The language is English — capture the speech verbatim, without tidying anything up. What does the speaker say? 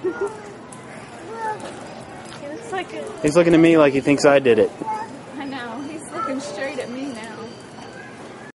He looks like a... He's looking at me like he thinks I did it.